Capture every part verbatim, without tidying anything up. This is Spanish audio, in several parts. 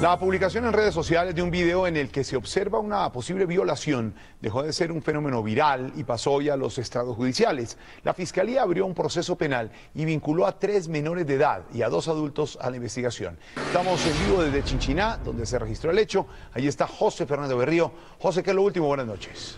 La publicación en redes sociales de un video en el que se observa una posible violación dejó de ser un fenómeno viral y pasó hoy a los estrados judiciales. La Fiscalía abrió un proceso penal y vinculó a tres menores de edad y a dos adultos a la investigación. Estamos en vivo desde Chinchiná, donde se registró el hecho. Ahí está José Fernando Berrío. José, ¿qué es lo último? Buenas noches.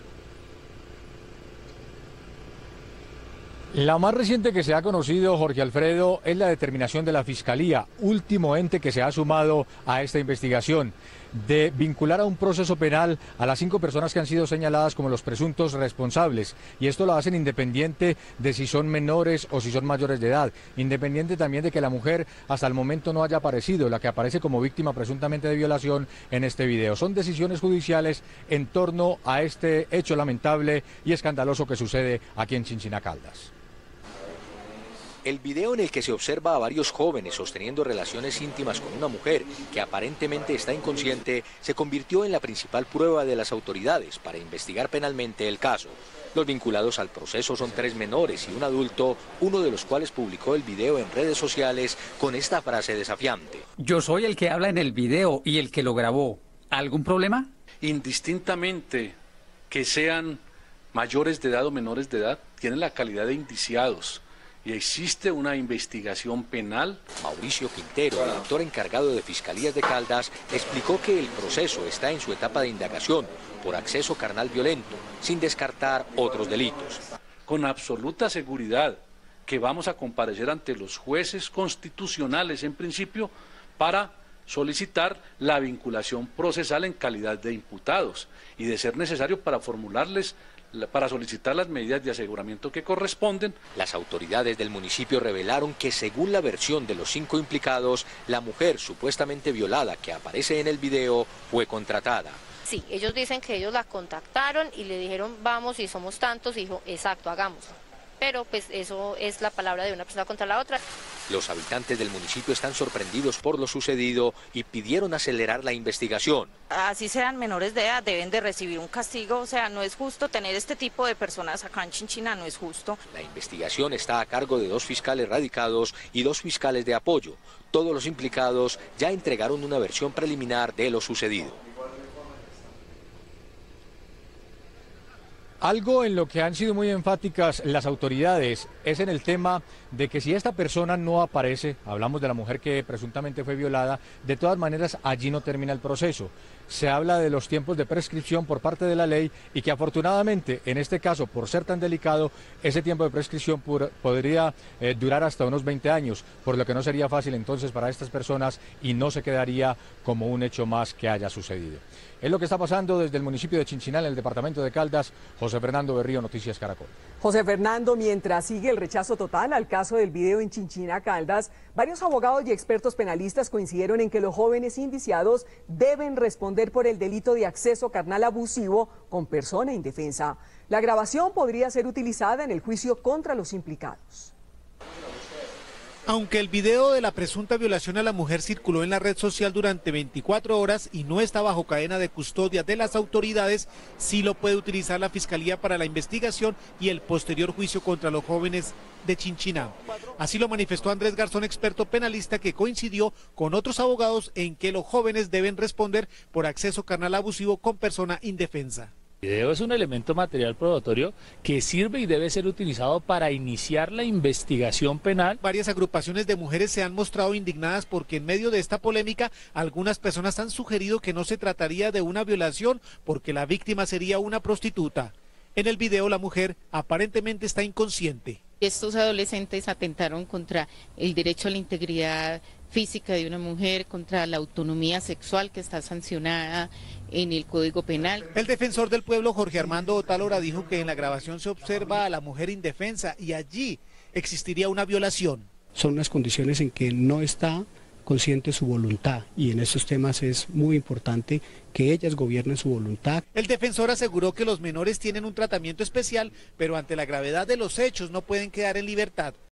La más reciente que se ha conocido, Jorge Alfredo, es la determinación de la Fiscalía, último ente que se ha sumado a esta investigación, de vincular a un proceso penal a las cinco personas que han sido señaladas como los presuntos responsables. Y esto lo hacen independiente de si son menores o si son mayores de edad, independiente también de que la mujer hasta el momento no haya aparecido, la que aparece como víctima presuntamente de violación en este video. Son decisiones judiciales en torno a este hecho lamentable y escandaloso que sucede aquí en Chinchiná Caldas. El video en el que se observa a varios jóvenes sosteniendo relaciones íntimas con una mujer que aparentemente está inconsciente se convirtió en la principal prueba de las autoridades para investigar penalmente el caso. Los vinculados al proceso son tres menores y un adulto, uno de los cuales publicó el video en redes sociales con esta frase desafiante. Yo soy el que habla en el video y el que lo grabó. ¿Algún problema? Indistintamente que sean mayores de edad o menores de edad, tienen la calidad de indiciados. Y existe una investigación penal. Mauricio Quintero, director encargado de Fiscalías de Caldas, explicó que el proceso está en su etapa de indagación por acceso carnal violento, sin descartar otros delitos. Con absoluta seguridad que vamos a comparecer ante los jueces constitucionales en principio para solicitar la vinculación procesal en calidad de imputados y de ser necesario para formularles para solicitar las medidas de aseguramiento que corresponden. Las autoridades del municipio revelaron que según la versión de los cinco implicados, la mujer supuestamente violada que aparece en el video fue contratada. Sí, ellos dicen que ellos la contactaron y le dijeron vamos y somos tantos y dijo exacto, hagámoslo. Pero pues eso es la palabra de una persona contra la otra. Los habitantes del municipio están sorprendidos por lo sucedido y pidieron acelerar la investigación. Así sean menores de edad, deben de recibir un castigo, o sea, no es justo tener este tipo de personas acá en Chinchiná, no es justo. La investigación está a cargo de dos fiscales radicados y dos fiscales de apoyo. Todos los implicados ya entregaron una versión preliminar de lo sucedido. Algo en lo que han sido muy enfáticas las autoridades es en el tema de que si esta persona no aparece, hablamos de la mujer que presuntamente fue violada, de todas maneras allí no termina el proceso. Se habla de los tiempos de prescripción por parte de la ley y que afortunadamente en este caso, por ser tan delicado, ese tiempo de prescripción podría eh, durar hasta unos veinte años, por lo que no sería fácil entonces para estas personas y no se quedaría como un hecho más que haya sucedido. Es lo que está pasando desde el municipio de Chinchiná, en el departamento de Caldas. José Fernando Berrío, Noticias Caracol. José Fernando, mientras sigue el rechazo total al caso del video en Chinchiná Caldas, varios abogados y expertos penalistas coincidieron en que los jóvenes indiciados deben responder por el delito de acceso carnal abusivo con persona indefensa. La grabación podría ser utilizada en el juicio contra los implicados. Aunque el video de la presunta violación a la mujer circuló en la red social durante veinticuatro horas y no está bajo cadena de custodia de las autoridades, sí lo puede utilizar la Fiscalía para la investigación y el posterior juicio contra los jóvenes de Chinchiná. Así lo manifestó Andrés Garzón, experto penalista, que coincidió con otros abogados en que los jóvenes deben responder por acceso carnal abusivo con persona indefensa. El video es un elemento material probatorio que sirve y debe ser utilizado para iniciar la investigación penal. Varias agrupaciones de mujeres se han mostrado indignadas porque en medio de esta polémica algunas personas han sugerido que no se trataría de una violación porque la víctima sería una prostituta. En el video la mujer aparentemente está inconsciente. Estos adolescentes atentaron contra el derecho a la integridad física de una mujer, contra la autonomía sexual que está sancionada en el Código Penal. El defensor del pueblo, Jorge Armando Otálora, dijo que en la grabación se observa a la mujer indefensa y allí existiría una violación. Son unas condiciones en que no está consciente su voluntad y en estos temas es muy importante que ellas gobiernen su voluntad. El defensor aseguró que los menores tienen un tratamiento especial, pero ante la gravedad de los hechos no pueden quedar en libertad.